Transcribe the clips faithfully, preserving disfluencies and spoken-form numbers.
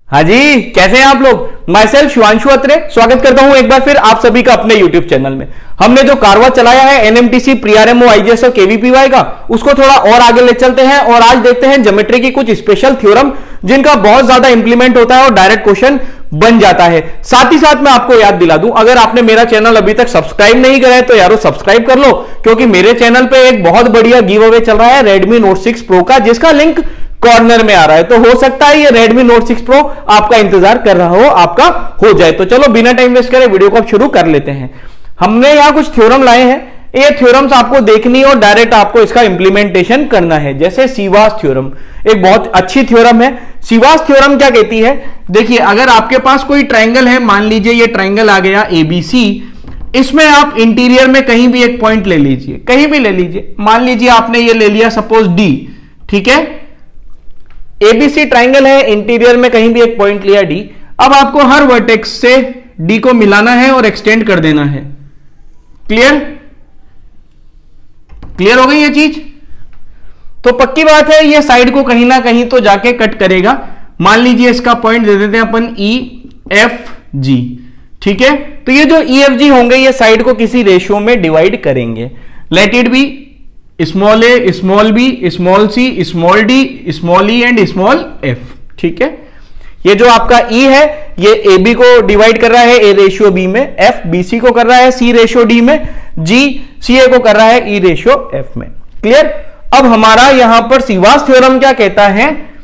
हाँ जी, कैसे हैं आप लोग। माई सेल्फ शिवांशु अत्रे स्वागत करता हूं एक बार फिर आप सभी का अपने यूट्यूब चैनल में। हमने जो कारवा चलाया है एनएमटीसी, प्रीआरएमओ, आईजीएस और केवीपीवाई का, उसको थोड़ा और आगे ले चलते हैं और आज देखते हैं ज्योमेट्री की कुछ स्पेशल थ्योरम जिनका बहुत ज्यादा इंप्लीमेंट होता है और डायरेक्ट क्वेश्चन बन जाता है। साथ ही साथ मैं आपको याद दिला दूं, अगर आपने मेरा चैनल अभी तक सब्सक्राइब नहीं करा है तो यारो सब्सक्राइब कर लो, क्योंकि मेरे चैनल पे एक बहुत बढ़िया गिव अवे चल रहा है Redmi Note सिक्स Pro का, जिसका लिंक कॉर्नर में आ रहा है। तो हो सकता है ये Redmi Note सिक्स Pro आपका इंतजार कर रहा हो, आपका हो जाए। तो चलो बिना टाइम वेस्ट करे वीडियो को अब शुरू कर लेते हैं। हमने यहां कुछ थ्योरम लाए हैं, ये थ्योरम्स आपको देखनी है और डायरेक्ट आपको इसका इंप्लीमेंटेशन करना है। जैसे सीवास थ्योरम एक बहुत अच्छी थ्योरम है। सीवास थ्योरम क्या कहती है, देखिए अगर आपके पास कोई ट्राइंगल है, मान लीजिए ये ट्राइंगल आ गया एबीसी, इसमें आप इंटीरियर में कहीं भी एक पॉइंट ले लीजिए, कहीं भी ले लीजिए। मान लीजिए आपने ये ले लिया सपोज डी, ठीक है, एबीसी ट्राइंगल है, इंटीरियर में कहीं भी एक पॉइंट लिया डी। अब आपको हर वर्टेक्स से डी को मिलाना है और एक्सटेंड कर देना है। क्लियर क्लियर हो गई ये चीज। तो पक्की बात है ये साइड को कहीं ना कहीं तो जाके कट करेगा। मान लीजिए इसका पॉइंट दे देते हैं अपन ई एफ जी, ठीक है। तो ये जो ई एफ जी होंगे ये साइड को किसी रेशियो में डिवाइड करेंगे। Let it be small a, small b, small c, small d, small e and small f, ठीक है। ये जो आपका ई है ये ए बी को डिवाइड कर रहा है ए रेशियो बी में, एफ बी सी को कर रहा है सी रेशियो डी में, जी सी ए को कर रहा है ई रेशियो एफ में। क्लियर। अब हमारा यहां पर सीवास थ्योरम क्या कहता है,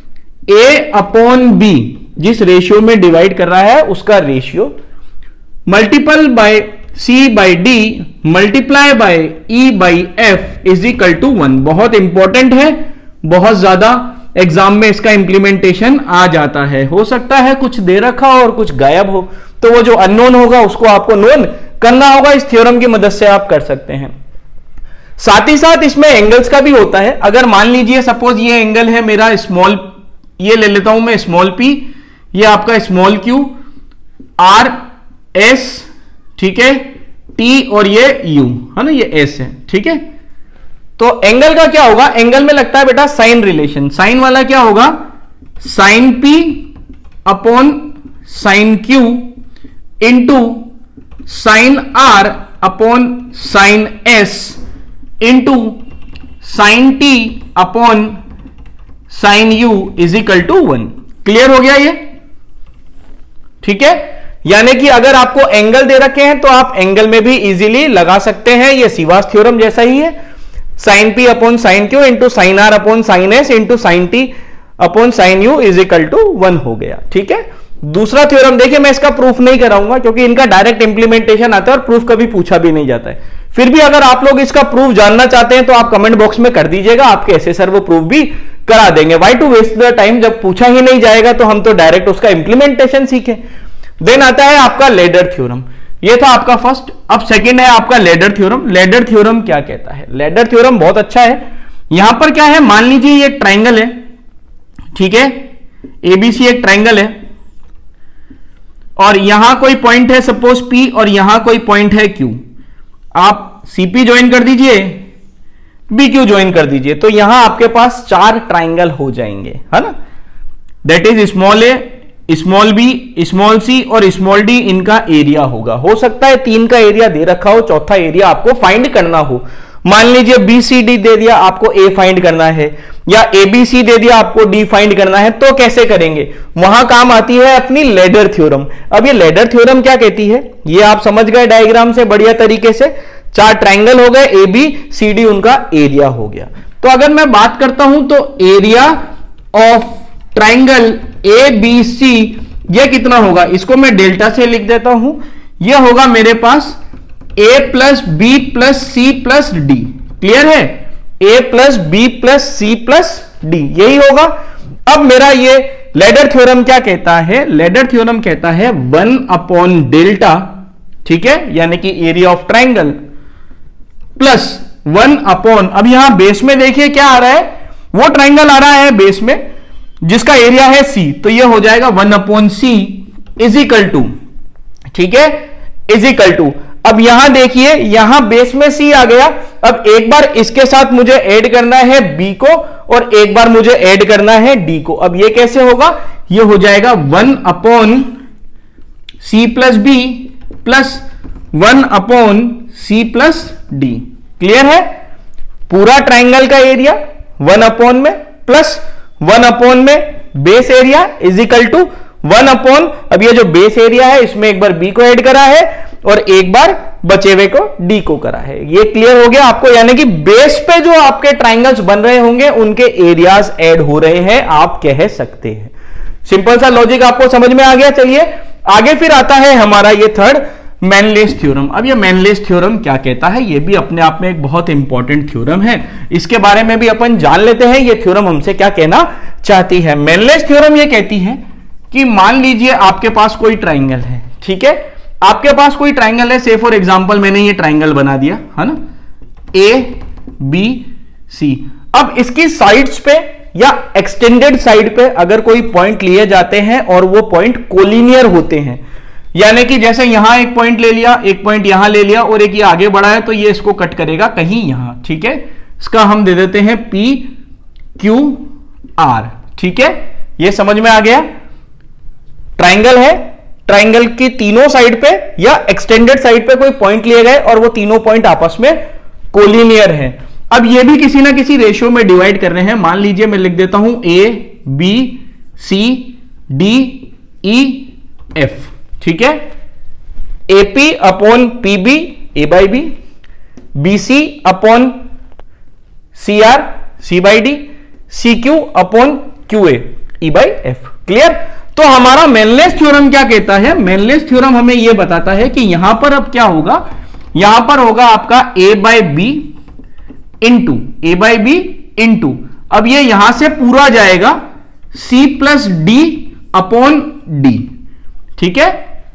ए अपॉन बी जिस रेशियो में डिवाइड कर रहा है उसका ratio multiple by C by D multiply by E by F is equal to one. बहुत इंपॉर्टेंट है, बहुत ज्यादा एग्जाम में इसका इंप्लीमेंटेशन आ जाता है। हो सकता है कुछ दे रखा हो और कुछ गायब हो, तो वो जो अननोन होगा उसको आपको नोन करना होगा। इस थ्योरम की मदद से आप कर सकते हैं। साथ ही साथ इसमें एंगल्स का भी होता है। अगर मान लीजिए सपोज ये एंगल है मेरा स्मॉल, ये ले लेता हूं मैं स्मॉल पी, ये आपका स्मॉल क्यू, आर एस, ठीक है, टी और ये यू है ना, ये एस है, ठीक है। तो एंगल का क्या होगा, एंगल में लगता है बेटा साइन रिलेशन। साइन वाला क्या होगा, sine P upon sine Q into sine R upon sine S into sine T upon sine U is equal to one. Clear हो गया ये, ठीक है। यानी कि अगर आपको एंगल दे रखे हैं तो आप एंगल में भी इजीली लगा सकते हैं। ये सीवास थ्योरम जैसा ही है, sine P upon sine Q into sine R upon sine S into sine T upon sine U is equal to one हो गया, ठीक है। दूसरा थ्योरम देखिए, मैं इसका प्रूफ नहीं कराऊंगा क्योंकि इनका डायरेक्ट इंप्लीमेंटेशन आता है और प्रूफ कभी पूछा भी नहीं जाता है। फिर भी अगर आप लोग इसका प्रूफ जानना चाहते हैं तो आप कमेंट बॉक्स में कर दीजिएगा, आपके ऐसे सर वो प्रूफ भी करा देंगे। Why to waste the time, जब पूछा ही नहीं जाएगा तो हम तो डायरेक्ट उसका इंप्लीमेंटेशन सीखें। देन आता है आपका लेडर थ्योरम, ये था आपका फर्स्ट। अब सेकंड है आपका लेडर थ्योरम। लेडर थ्योरम क्या कहता है, लेडर थ्योरम बहुत अच्छा है। यहां पर क्या है, मान लीजिए ये एक ट्राइंगल है, ठीक है, एबीसी एक ट्राइंगल है और यहां कोई पॉइंट है सपोज पी और यहां कोई पॉइंट है क्यू। आप सीपी ज्वाइन कर दीजिए, बी क्यू ज्वाइन कर दीजिए, तो यहां आपके पास चार ट्राइंगल हो जाएंगे, है ना। That is small a, small b, small c और स्मॉल डी इनका एरिया होगा। हो सकता है तीन का एरिया दे रखा हो, चौथा एरिया आपको फाइंड करना हो। मान लीजिए बी सी डी दे दिया, आपको ए फाइंड करना है, या ए बी सी दे दिया, आपको डी फाइंड करना है। तो कैसे करेंगे, वहां काम आती है अपनी लेडर थ्योरम। अब ये लेडर थ्योरम क्या कहती है, ये आप समझ गए डायग्राम से बढ़िया तरीके से। चार ट्राइंगल हो गए, ए बी सी डी उनका एरिया हो गया। तो अगर मैं बात करता हूं तो area of triangle A B C ये कितना होगा, इसको मैं डेल्टा से लिख देता हूं। यह होगा मेरे पास A plus B plus C plus D. Clear है, A plus B plus C plus D यही होगा। अब मेरा ये लेडर थ्योरम क्या कहता है, लेडर थ्योरम कहता है वन अपॉन डेल्टा, ठीक है, यानी कि area of triangle plus one upon, अब यहां बेस में देखिए क्या आ रहा है, वो ट्राइंगल आ रहा है बेस में जिसका एरिया है सी, तो ये हो जाएगा one upon C is equal to, ठीक है, इज इक्वल टू। अब यहां देखिए, यहां बेस में सी आ गया। अब एक बार इसके साथ मुझे ऐड करना है बी को और एक बार मुझे ऐड करना है डी को। अब ये कैसे होगा, ये हो जाएगा one upon C plus B plus one upon C plus D. Clear है, पूरा ट्राइंगल का एरिया वन अपॉन में प्लस वन अपॉन में base area is equal to one upon, अब ये जो बेस एरिया है इसमें एक बार बी को ऐड करा है और एक बार बचे हुए को डी को करा है। ये क्लियर हो गया आपको, यानी कि बेस पे जो आपके ट्राइंगल्स बन रहे होंगे उनके एरियाज ऐड हो रहे हैं, आप कह सकते हैं। सिंपल सा लॉजिक आपको समझ में आ गया। चलिए आगे फिर आता है हमारा ये थर्ड मैनलेस थ्योरम। अब ये मैनलेस थ्योरम क्या कहता है, ये भी अपने आप में एक बहुत इंपॉर्टेंट थ्योरम है, इसके बारे में भी अपन जान लेते हैं ये थ्योरम हमसे क्या कहना चाहती है। मैनलेस थ्योरम ये कहती है कि मान लीजिए आपके पास कोई ट्राइंगल है, ठीक है, आपके पास कोई ट्राइंगल है, से फॉर एग्जांपल मैंने ये ट्राइंगल बना दिया है ना, ए बी सी। अब इसकी साइड्स पे या एक्सटेंडेड साइड पे अगर कोई पॉइंट लिए जाते हैं और वो पॉइंट कोलिनियर होते हैं, यानी कि जैसे यहां एक पॉइंट ले लिया, एक पॉइंट यहां ले लिया और एक ये आगे बढ़ा है, तो ये इसको कट करेगा कहीं यहां, ठीक है, इसका हम दे देते हैं पी क्यू आर। ठीक है, ये समझ में आ गया। ट्राइंगल है, ट्राइंगल की तीनों साइड पे या एक्सटेंडेड साइड पे कोई पॉइंट लिए गए और वो तीनों पॉइंट आपस में कोलिनियर है। अब ये भी किसी ना किसी रेशियो में डिवाइड कर रहे हैं। मान लीजिए मैं लिख देता हूं A B C D E F, ठीक है, AP upon PB A by B, BC upon C R C by D, C Q upon Q A E by F. Clear. तो हमारा मैनलेस थ्योरम क्या कहता है, मैनलेस थ्योरम हमें यह बताता है कि यहां पर अब क्या होगा, यहां पर होगा आपका A by B into A by B into, अब ये यहां से पूरा जाएगा C plus D upon D. ठीक है,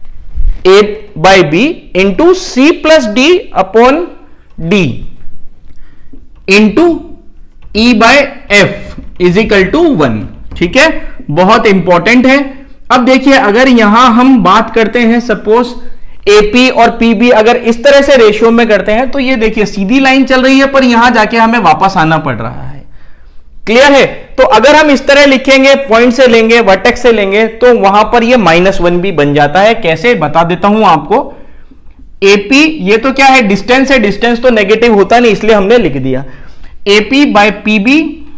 A by B into C plus D upon D into E by F is equal to one. ठीक है, बहुत इंपॉर्टेंट है। अब देखिए अगर यहां हम बात करते हैं सपोज एपी और पीबी अगर इस तरह से रेशियो में करते हैं तो ये देखिए सीधी लाइन चल रही है पर यहां जाके हमें वापस आना पड़ रहा है। क्लियर है। तो अगर हम इस तरह लिखेंगे, पॉइंट से लेंगे, वर्टेक्स से लेंगे, तो वहां पर ये माइनस वन भी बन जाता है। कैसे बता देता हूं आपको। एपी ये तो क्या है, डिस्टेंस है, डिस्टेंस तो नेगेटिव होता नहीं इसलिए हमने लिख दिया AP by PB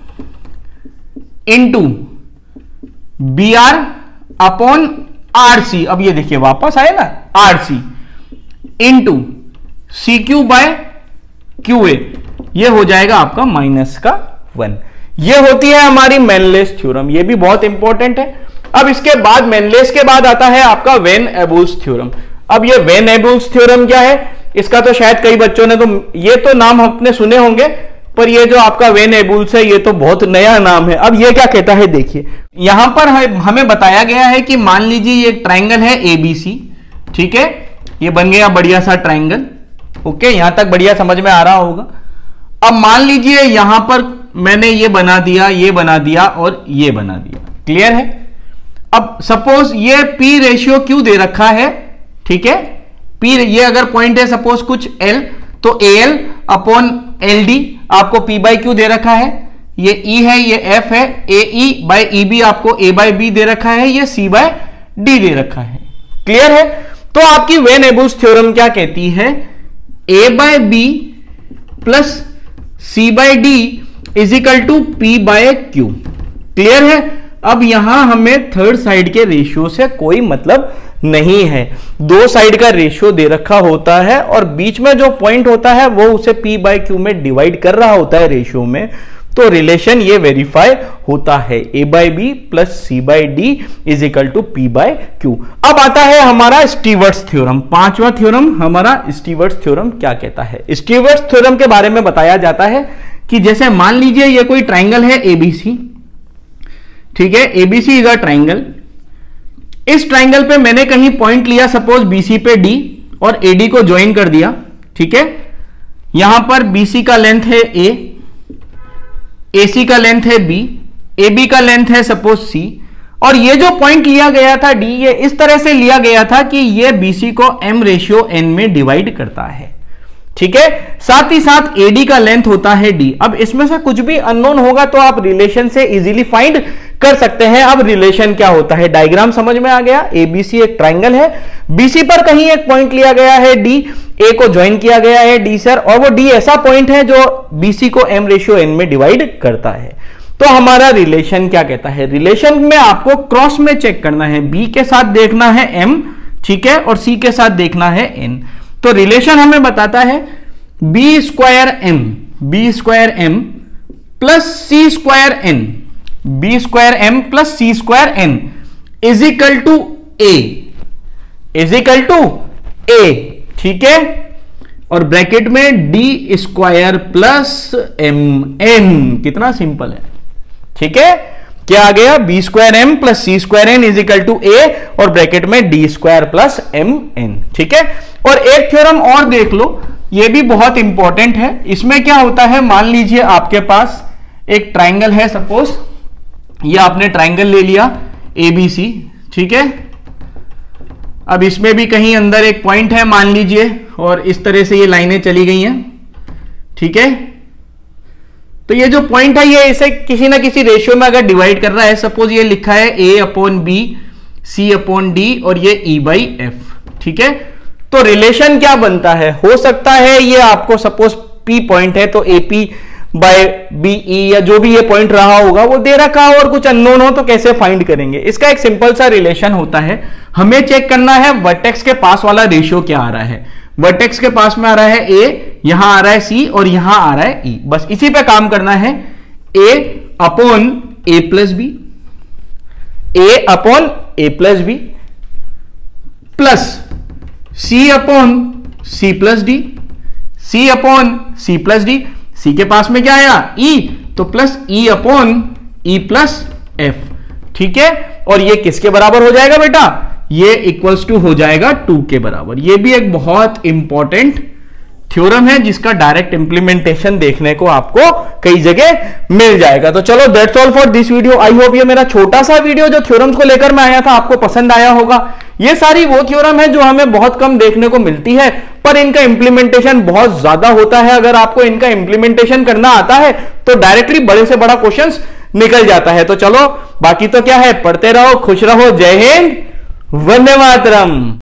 into B R upon R C. अब ये देखिए वापस आए ना, R C into C Q by Q A, ये हो जाएगा आपका माइनस का वन। ये होती है हमारी मैनलेस थ्योरम, ये भी बहुत इंपॉर्टेंट है। अब इसके बाद मैनलेस के बाद आता है आपका वेन एबुल्स थ्योरम। अब ये वेन एबुल्स थ्योरम क्या है, इसका तो शायद कई बच्चों ने तो ये तो नाम अपने सुने होंगे, पर ये जो आपका वेन एबुल्स है ये तो बहुत नया नाम है। अब ये क्या कहता है, देखिए यहां पर हमें बताया गया है कि मान लीजिए ये ट्राइंगल है एबीसी। ठीक है, ये बन गया बढ़िया सा ट्राइंगल। ओके, यहां तक बढ़िया समझ में आ रहा होगा। अब मान लीजिए यहां पर मैंने ये बना दिया, ये बना दिया और ये बना दिया। क्लियर है। अब सपोज ये पी रेशियो क्यू दे रखा है, ठीक है, पी ये अगर पॉइंट है सपोज कुछ एल, तो A L upon L D आपको पी बाई क्यू दे रखा है, ये ई है, ये एफ है, ए ई बाई ई बी आपको ए बाई बी दे रखा है, ये सी बाय डी दे रखा है। क्लियर है। तो आपकी वेन एबुल्स थ्योरम क्या कहती है, A by B plus C by D is equal to P by Q. Clear है। अब यहां हमें थर्ड साइड के रेशियो से कोई मतलब नहीं है, दो साइड का रेशियो दे रखा होता है और बीच में जो पॉइंट होता है वो उसे p बाई क्यू में डिवाइड कर रहा होता है रेशियो में, तो रिलेशन ये वेरीफाई होता है a by B plus C by D is equal to P by Q. अब आता है हमारा स्टीवर्ट्स थ्योरम, पांचवा थ्योरम हमारा स्टीवर्ट्स थ्योरम क्या कहता है। स्टीवर्ट्स थ्योरम के बारे में बताया जाता है कि जैसे मान लीजिए ये कोई ट्राइंगल है एबीसी, ठीक है, एबीसी इज अ ट्राइंगल। इस ट्राइंगल पे मैंने कहीं पॉइंट लिया सपोज बीसी पे डी और एडी को ज्वाइन कर दिया। ठीक है, यहां पर बीसी का लेंथ है ए, एसी का लेंथ है बी, एबी का लेंथ है सपोज सी, और ये जो पॉइंट लिया गया था डी, ये इस तरह से लिया गया था कि ये बीसी को एम रेशियो एन में डिवाइड करता है। ठीक है। साथ ही साथ एडी का लेंथ होता है डी। अब इसमें से कुछ भी अननोन होगा तो आप रिलेशन से इजीली फाइंड कर सकते हैं। अब रिलेशन क्या होता है, डायग्राम समझ में आ गया। एबीसी एक ट्राइंगल है, बीसी पर कहीं एक पॉइंट लिया गया है डी, ए को ज्वाइन किया गया है डी सर, और वो डी ऐसा पॉइंट है जो बीसी को एम रेशियो एन में डिवाइड करता है। तो हमारा रिलेशन क्या कहता है, रिलेशन में आपको क्रॉस में चेक करना है, बी के साथ देखना है एम, ठीक है, और सी के साथ देखना है एन। तो रिलेशन हमें बताता है B square M, B square M plus C square N, B square M plus C square N is equal to A, is equal to A, ठीक है, और ब्रैकेट में D square plus M N. कितना simple है, ठीक है। क्या आ गया, B square M plus C square N is equal to A, और ब्रैकेट में D square plus M N, ठीक है। और एक थ्योरम और देख लो, ये भी बहुत इंपॉर्टेंट है। इसमें क्या होता है, मान लीजिए आपके पास एक ट्राइंगल है, सपोज ये आपने ट्राइंगल ले लिया एबीसी, ठीक है। अब इसमें भी कहीं अंदर एक पॉइंट है मान लीजिए, और इस तरह से ये लाइनें चली गई हैं, ठीक है। तो ये जो पॉइंट है ये इसे किसी ना किसी रेशियो में अगर डिवाइड कर रहा है, सपोज ये लिखा है A upon B, C upon D, और ये ई बाई एफ, ठीक है। तो रिलेशन क्या बनता है, हो सकता है ये आपको सपोज पी पॉइंट है तो A P by B E या जो भी ये पॉइंट रहा होगा वो दे रखा हो और कुछ अननोन हो, तो कैसे फाइंड करेंगे। इसका एक सिंपल सा रिलेशन होता है, हमें चेक करना है वर्टेक्स के पास वाला रेशियो क्या आ रहा है। वर्टेक्स के पास में आ रहा है ए, यहां आ रहा है सी, और यहां आ रहा है ई। बस इसी पे काम करना है, A upon A plus B, A upon A plus B plus C upon C plus D, C upon C plus D, C के पास में क्या आया ई, तो plus E upon E plus F, ठीक है। और ये किसके बराबर हो जाएगा बेटा, ये इक्वल्स टू हो जाएगा टू के बराबर। ये भी एक बहुत इंपॉर्टेंट थ्योरम है जिसका डायरेक्ट इंप्लीमेंटेशन देखने को आपको कई जगह मिल जाएगा। तो चलो that's all for this video. I hope ये मेरा छोटा सा वीडियो जो थ्योरम्स को लेकर मैं आया था आपको पसंद आया होगा। ये सारी वो थ्योरम है जो हमें बहुत कम देखने को मिलती है, पर इनका इंप्लीमेंटेशन बहुत ज्यादा होता है। अगर आपको इनका इंप्लीमेंटेशन करना आता है तो डायरेक्टली बड़े से बड़ा क्वेश्चंस निकल जाता है। तो चलो बाकी तो क्या है, पढ़ते रहो, खुश रहो, जय हिंद, वंदे मातरम।